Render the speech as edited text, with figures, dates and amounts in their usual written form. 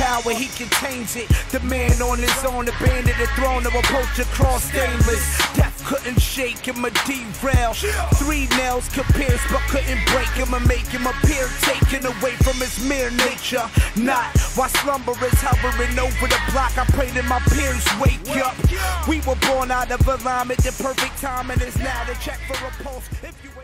power, he contains it. The man on his own, abandoned the throne of approach across stainless. Death couldn't shake him or derail. 3 nails could pierce but couldn't break him or make him appear taken away from his mere nature. Not while slumber is hovering over the block. I pray that my peers wake up. We were born out of alignment. The perfect timing is now to check for a pulse. If you